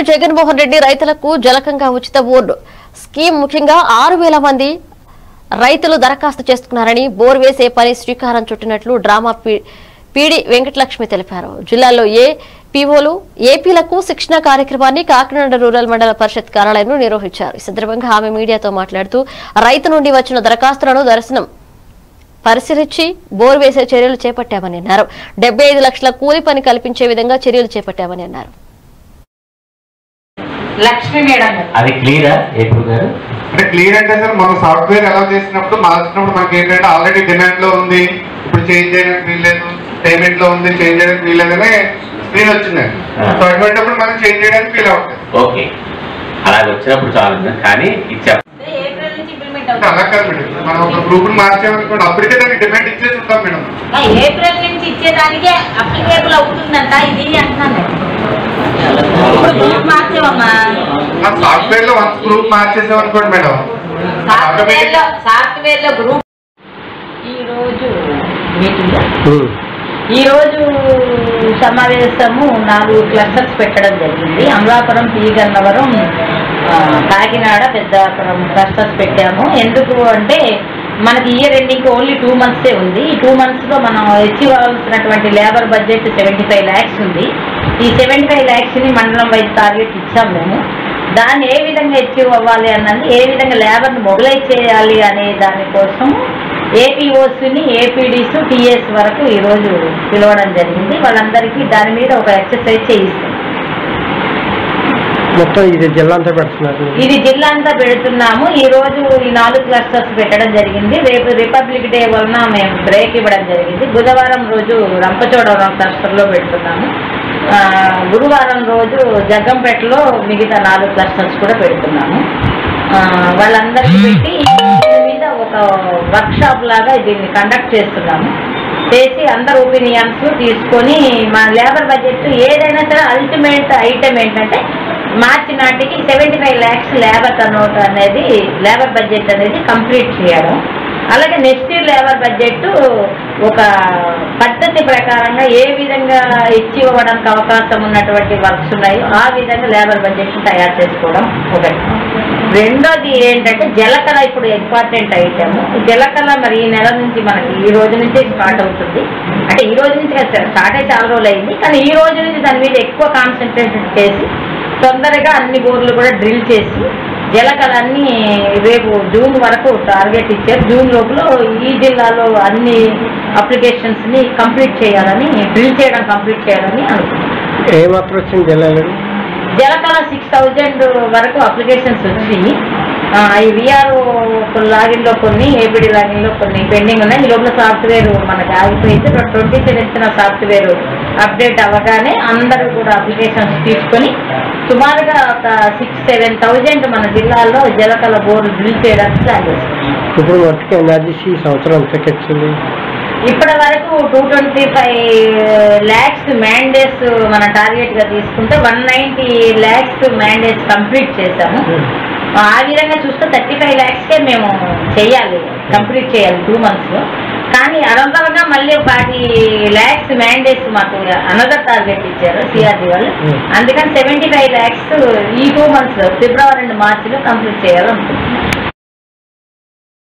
జగన్మోహన్ రెడ్డి రైతులకు జలకంగా ఉచిత board scheme ముఖ్యంగా 6,000 మంది రైతులు దరఖాస్తు చేసుకున్నారని బోర్ వేసే పని శ్రీకారం చుట్టినట్లు డ్రామా పీడి వెంకటలక్ష్మి తెలిపారు. జిల్లాలో పీఓలు ఏపీలకు శిక్షణ కార్యక్రమాన్ని కాకినాడ రూరల్ మండల పరిషత్ కార్యాలయంలో నిర్వహించారు. ఈ సందర్భంగా ఆమె మీడియాతో మాట్లాడుతూ రైతు నుండి వచ్చిన దరఖాస్తులను దర్శనం పరిశీలించి బోర్ వేసే చర్యలు చేపట్టామని అన్నారు. 75 లక్షల కూలి పని కల్పించే విధంగా చర్యలు చేపట్టామని అన్నారు. లక్ష్మి మేడం అది క్లియరా ఏపీ గారు? అంటే క్లియర్ అంటే సార్ మనం సాఫ్ట్వేర్ ఎలా చేసినప్పుడు మార్చినప్పుడు మనకి ఏంటంటే ఆల్రెడీ డిమాండ్ లో ఉంది, ఇప్పుడు చేంజ్ చేయడానికి వీల్లేదు, పేమెంట్ లో ఉంది చేంజ్ చేయడానికి వీల్లేదనే స్క్రీన్ వచ్చిందండి. సో అటువంటిప్పుడు మనం చేంజ్ చేయడానికి వీలు అవుతుంది. ఓకే, అలాగే వచ్చినప్పుడు చాలు. కానీ అలా కాదు మేడం, మనం ఒక గ్రూప్ మార్చామనుకోండి అప్పటికే దానికి డిమాండ్ ఇచ్చేసి ఉంటాం మేడం. ఏప్రిల్ నుంచి ఇచ్చేదానికే అప్లికేబుల్ అవుతుందంట ఇది అంటున్నాను. సాఫ్ట్వేర్ లో వన్స్ గ్రూప్ మార్చేసాం అనుకోండి మేడం, సాఫ్ట్వేర్ లో గ్రూప్ ఈ రోజు సమావేశము 4 క్లస్టర్స్ పెట్టడం జరిగింది. అమలాపురం, పి గన్నవరం, కాకినాడ, పెద్దాపురం క్లస్టర్స్ పెట్టాము. ఎందుకు అంటే మనకి ఇయర్ ఎండింగ్ ఓన్లీ 2 months ఉంది. ఈ 2 months లో మనం అచీవ్ అవ్వాల్సినటువంటి లేబర్ బడ్జెట్ 75 lakhs ఉంది. ఈ 75 lakhs ని మండలం వైజ్ టార్గెట్ ఇచ్చాం మేము. దాన్ని ఏ విధంగా అచీవ్ అవ్వాలి అన్నది, ఏ విధంగా లేబర్ని మొబిలైజ్ చేయాలి అనే దానికోసం ఏపీఓస్ని, ఏపీడీస్, టీఎస్ వరకు ఈరోజు పిలవడం జరిగింది. వాళ్ళందరికీ దాని మీద ఒక ఎక్సర్సైజ్ చేయిస్తాం. మొత్తం ఇది జిల్లా అంతా పెడుతున్నారు. ఇది జిల్లా అంతా పెడుతున్నాము. ఈ రోజు ఈ 4 క్లస్టర్స్ పెట్టడం జరిగింది. రేపు రిపబ్లిక్ డే వలన మేము బ్రేక్ ఇవ్వడం జరిగింది. బుధవారం రోజు రంపచోడవరం క్లస్టర్లో పెడుతున్నాము. గురువారం రోజు జగ్గంపేటలో మిగతా 4 క్లస్టర్స్ కూడా పెడుతున్నాము. వాళ్ళందరికీ పెట్టి దీని మీద ఒక వర్క్షాప్ లాగా దీన్ని కండక్ట్ చేస్తున్నాము. చేసి అందరు ఒపీనియన్స్ తీసుకొని మా లేబర్ బడ్జెట్ ఏదైనా సరే అల్టిమేట్ ఐటమ్ ఏంటంటే మార్చి నాటికి 75 lakhs లేబర్ టర్నోవర్ అనేది, లేబర్ బడ్జెట్ అనేది కంప్లీట్ చేయడం. అలాగే నెక్స్ట్ ఇయర్ లేబర్ బడ్జెట్ ఒక పద్ధతి ప్రకారంగా ఏ విధంగా ఇచ్చి ఇవ్వడానికి అవకాశం ఉన్నటువంటి వర్క్స్ ఉన్నాయో ఆ విధంగా లేబర్ బడ్జెట్ తయారు చేసుకోవడం ఒకటి. రెండోది ఏంటంటే జలకళ ఇప్పుడు ఇంపార్టెంట్ ఐటమ్. జలకళ మరి ఈ నెల నుంచి మనకి ఈ రోజు నుంచే స్టార్ట్ అవుతుంది. అంటే ఈ రోజు నుంచి స్టార్ట్ అయ్యి చాలా రోజులు అయింది, కానీ ఈ రోజు నుంచి దాని మీద ఎక్కువ కాన్సన్ట్రేషన్ చేసి తొందరగా అన్ని బోర్లు కూడా డ్రిల్ చేసి జలకళాన్ని రేపు జూన్ వరకు టార్గెట్ ఇచ్చారు. జూన్ లోపల ఈ జిల్లాలో అన్ని అప్లికేషన్స్ని కంప్లీట్ చేయాలని, డ్రిల్ చేయడం కంప్లీట్ చేయాలని అనుకుంటున్నాం. ఏమాత్రం వచ్చింది జిల్లాలో? జలకళ 6,000 వరకు అప్లికేషన్స్ వచ్చి ఈ విఆర్ఓ లాగిన్లో కొన్ని, ఏపీడీ లాగిన్లో కొన్ని పెండింగ్ ఉన్నాయి. ఈ లోపల సాఫ్ట్వేర్ మనకి ఆగిపోయింది. 27th సాఫ్ట్వేర్ అప్డేట్ అవ్వగానే అందరూ కూడా అప్లికేషన్స్ తీసుకొని సుమారుగా ఒక 6,000-7,000 మన జిల్లాలో జలకళ బోర్డు డ్రిల్ చేయడానికి ప్లాన్ చేస్తున్నాం. ఇప్పుడు మొత్తం ఎనర్జీ ఈ సంవత్సరం అంతకి వచ్చింది. ఇప్పటి వరకు 225 lakhs మ్యాండేట్స్ మన టార్గెట్గా తీసుకుంటే 190 lakhs మ్యాండేట్స్ కంప్లీట్ చేశాము. ఆ విధంగా చూస్తే 35 lakhsకే మేము చేయాలి, కంప్లీట్ చేయాలి 2 monthsలో. కానీ అనంతరంగా మళ్ళీ 40 lakhs మ్యాండేట్స్ మాకు అనదర్ టార్గెట్ ఇచ్చారు సిఆర్డీ వాళ్ళు. అందుకని 75 lakhs ఈ 2 monthsలో ఫిబ్రవరి అండ్ మార్చిలో కంప్లీట్ చేయాలనుకుంటున్నాం.